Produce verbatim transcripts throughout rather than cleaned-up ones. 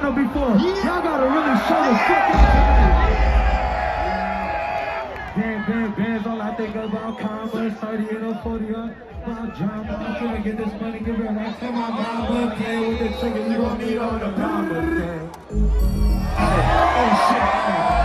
battle before. Y'all gotta really show the fuck out. Band, band, bands, all I think about commas, thirty and a forty up. About drama, I'm gonna get this money, give it right to my mama. Play with the chicken, you gon' need all the mama. Oh shit.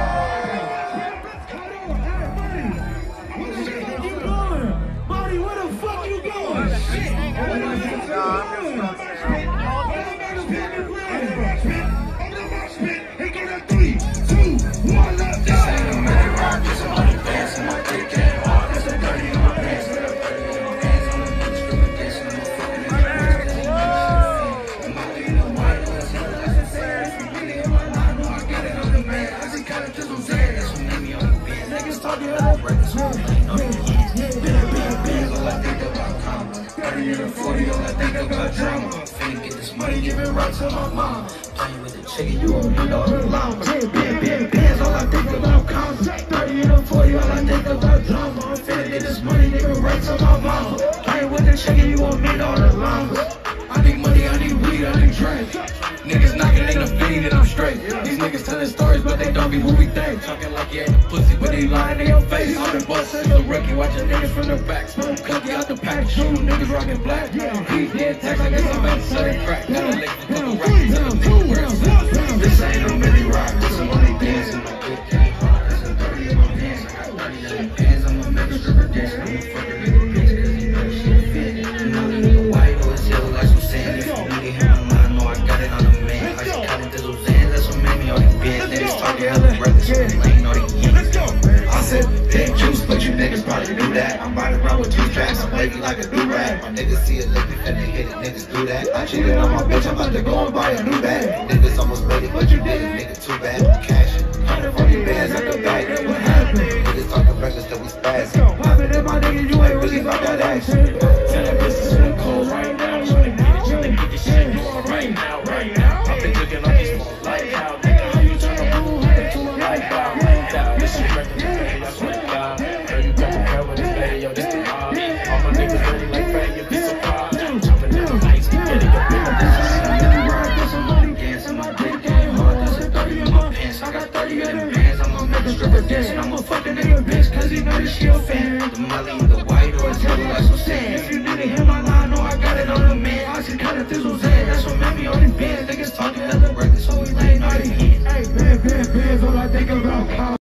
forty, all I think about drama. Finna get this money, give it right to my mom. Playing with the chicken, you won't need all the llama. Big, big bands, all I think about comma. thirty and a forty, all I think about drama. I'm finna get this money, give it right to my mama. Playing with the chicken, you won't need all the llama. I need money, I need weed, I need drink. Niggas knocking, ain't no feeding, and I'm straight. These niggas telling stories, but they don't be who we think. Talking like you ain't a pussy, but they lying in your face. I've been bustin' the rookie, watching niggas from the back. Smoke cookie out the pack, shooting niggas rockin' black. He did text, I guess I'm about to selling crack. Got a lick, a couple racks, tell them niggas where it's at. This ain't no mini rock, this some money dancing. My dick ain't hard, that's a thirty in my pants. I got thirty in my pants, I'ma make a stripper dance. I'ma fuck a nigga bitch, cause he know shit fit. You know the nigga white, or it's yellow like some sand. If you need him, I know I got it on the man. I just got into those hands, that's what made me all these bands. Niggas talking hella reckless, so they lame all these yings. I said, big juice, but you niggas probably knew that. I'm riding around with two tracks, I'm wavy like a do-rag. My niggas see a lick, and they hit it, niggas do that. I cheated on my bitch, I'm about to go and buy a new bag. Niggas almost ready, but you didn't, nigga, too bad. Cash, one hundred forty bands at the back, what happened? Niggas talking reckless till we spazzing. Poppin' in my nigga, you ain't really about that action. Tell that bitch to swim cold right now. You ain't need it, you ain't need this shit, you on right now, right now. I've been looking on these small light out, nigga, how you tryna move her to a light out, light out. This shit record, I swear to God. Girl, you got the crowd with this lady, yo, this the mob. All my niggas ready like fat, you'd be surprised. Jumping in the lights, getting up in the business. I'm really ride, got some money dancing, my dick ain't hard, that's a thirty in my pants. I got thirty in the bands, I'ma make a stripper dance. And I'ma fuck a nigga bitch, cause he know this shit a fan. The molly, the white, or it's yellow like some sand. If you need to hear my line, know I got it on the man. I just got it through those hands, that's what made me on these bands. Niggas talking hella reckless, so we laying all these hands. Hey, band, band, bands, all I think about.